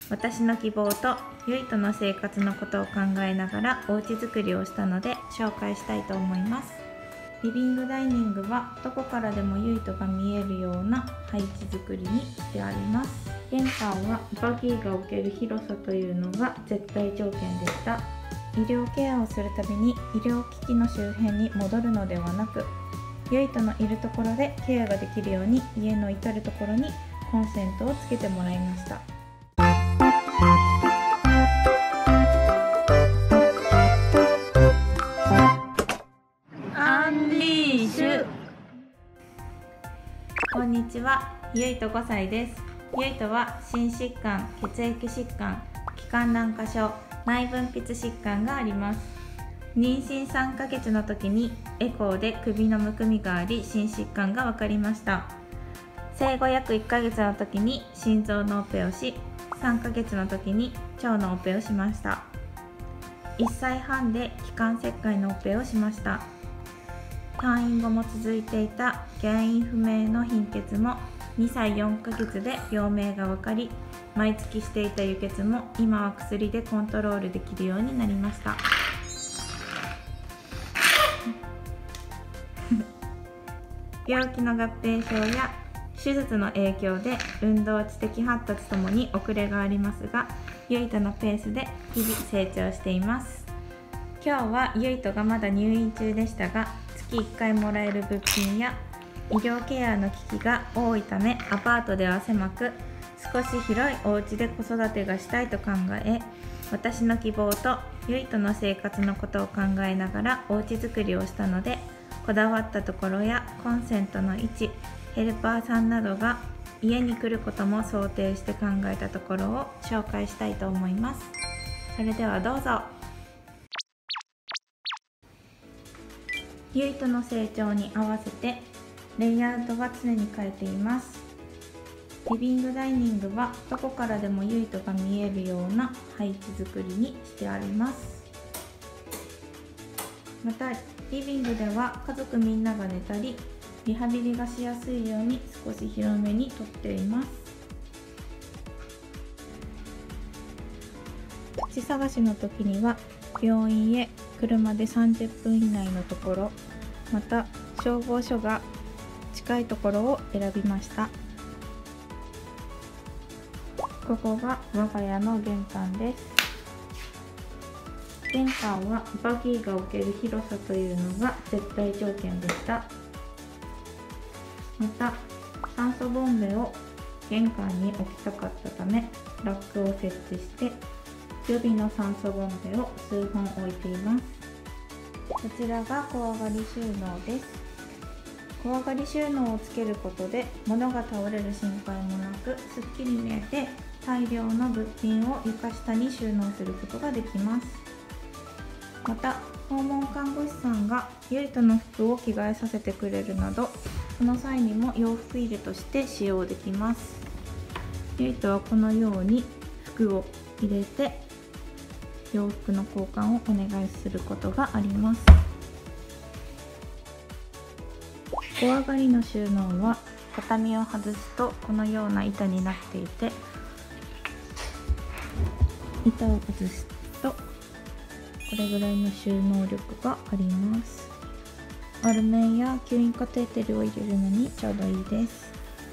私の希望とゆいとの生活のことを考えながらおうち作りをしたので紹介したいと思います。リビングダイニングはどこからでもゆいとが見えるような配置作りにしてあります。玄関はバギーが置ける広さというのが絶対条件でした。医療ケアをするたびに医療機器の周辺に戻るのではなく、ゆいとのいるところでケアができるように家の至るところにコンセントをつけてもらいました。アンリーシュ。こんにちは、ゆいと5歳です。ゆいとは心疾患、血液疾患、気管軟化症、内分泌疾患があります。妊娠3ヶ月の時にエコーで首のむくみがあり、心疾患が分かりました。生後約1ヶ月の時に心臓のオペをし、3ヶ月の時に腸のオペをしました。1歳半で気管切開のオペをしました。退院後も続いていた原因不明の貧血も2歳4ヶ月で病名が分かり、毎月していた輸血も今は薬でコントロールできるようになりました。病気の合併症や手術の影響で運動知的発達ともに遅れがありますが、ゆいとのペースで日々成長しています。今日はゆいとがまだ入院中でしたが、月1回もらえる物品や医療ケアの機器が多いため、アパートでは狭く少し広いお家で子育てがしたいと考え、私の希望とゆいとの生活のことを考えながらお家作りをしたので、こだわったところやコンセントの位置、ヘルパーさんなどが家に来ることも想定して考えたところを紹介したいと思います。それではどうぞ。ゆいとの成長に合わせてレイアウトは常に変えています。リビングダイニングはどこからでもゆいとが見えるような配置作りにしてあります。またリビングでは家族みんなが寝たりリハビリがしやすいように少し広めにとっています。土探しの時には病院へ車で30分以内のところ、また消防署が近いところを選びました。ここが我が家の玄関です。玄関はバギーが置ける広さというのが絶対条件でした。また酸素ボンベを玄関に置きたかったため、ラックを設置して予備の酸素ボンベを数本置いています。こちらが小上がり収納です。小上がり収納をつけることで物が倒れる心配もなく、すっきり見えて大量の物品を床下に収納することができます。また訪問看護師さんがゆいとの服を着替えさせてくれるなど、その際にも洋服入れとして使用できます。ゆいとはこのように服を入れて洋服の交換をお願いすることがあります。小上がりの収納は畳を外すとこのような板になっていて、板を外すとこれぐらいの収納力があります。アルメンや吸引カテーテルを入れるのにちょうどいいです。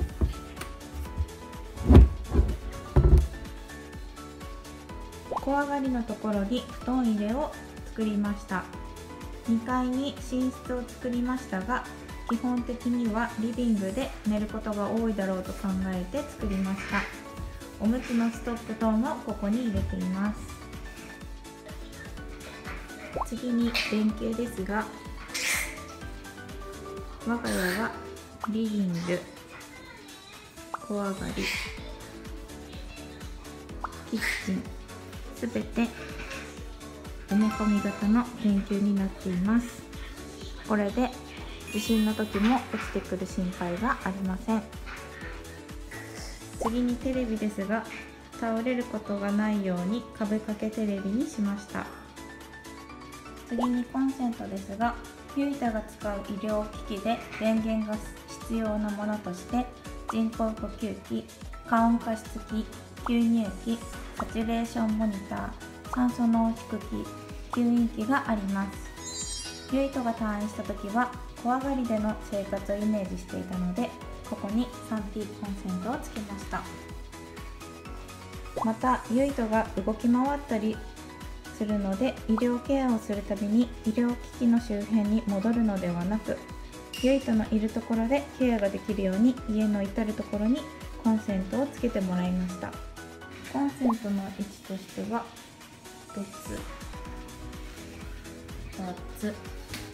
小上がりのところに布団入れを作りました。2階に寝室を作りましたが、基本的にはリビングで寝ることが多いだろうと考えて作りました。おむつのストック等もここに入れています。次に電球ですが、我が家はリビング、小上がり、キッチン、すべて埋め込み型の電球になっています。これで地震の時も落ちてくる心配がありません。次にテレビですが、倒れることがないように壁掛けテレビにしました。次にコンセントですが、ゆいとが使う医療機器で電源が必要なものとして、人工呼吸器、加温加湿器、吸入器、 サチュレーションモニター、酸素濃縮器、吸引器があります。ゆいとが退院した時は小上がりでの生活をイメージしていたので、ここに 3P コンセントをつけました。またゆいとが動き回ったりするので、医療ケアをするたびに医療機器の周辺に戻るのではなく、ゆいとのいるところでケアができるように家の至るところにコンセントをつけてもらいました。コンセントの位置としては1つ、2つ、3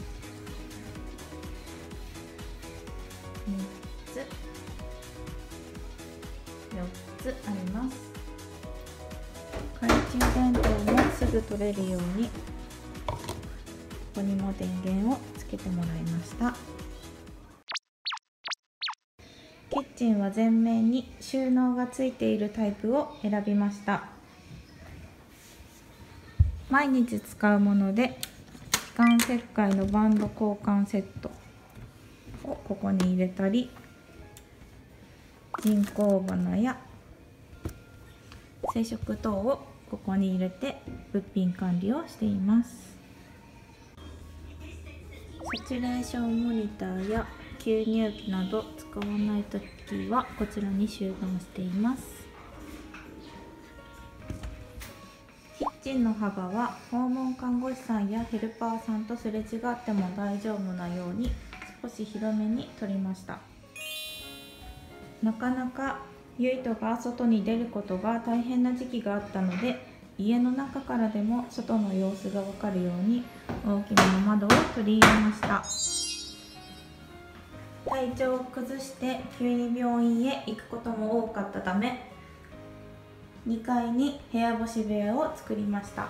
つ、4つあります。懐中電灯もすぐ取れるようにここにも電源をつけてもらいました。キッチンは全面に収納がついているタイプを選びました。毎日使うもので、気管切開のバンド交換セットをここに入れたり、人工花や生殖等をここに入れて物品管理をしています。サチュレーションモニターや吸入器など使わないときはこちらに収納しています。キッチンの幅は訪問看護師さんやヘルパーさんとすれ違っても大丈夫なように少し広めに取りました。なかなかゆいとが外に出ることが大変な時期があったので、家の中からでも外の様子がわかるように大きめの窓を取り入れました。体調を崩して急に病院へ行くことも多かったため、2階に部屋干し部屋を作りました。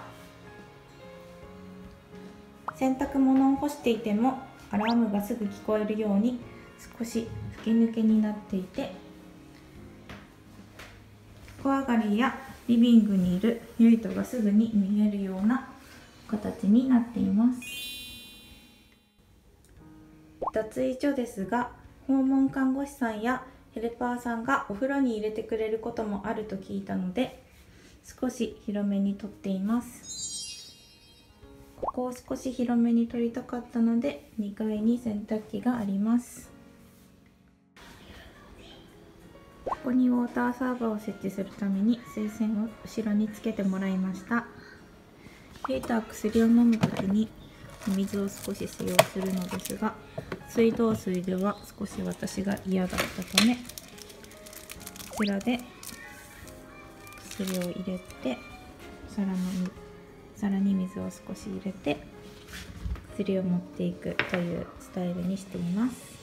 洗濯物を干していてもアラームがすぐ聞こえるように少し吹き抜けになっていて、小上がりやリビングにいるゆいとがすぐに見えるような形になっています。脱衣所ですが、訪問看護師さんやヘルパーさんがお風呂に入れてくれることもあると聞いたので、少し広めに撮っています。ここを少し広めに撮りたかったので、2階に洗濯機があります。ここにウォーターサーバーを設置するために水栓を後ろにつけてもらいました。ゆいとは薬を飲むときにお水を少し使用するのですが、水道水では少し私が嫌だったため、こちらで薬を入れて皿に水を少し入れて薬を持っていくというスタイルにしています。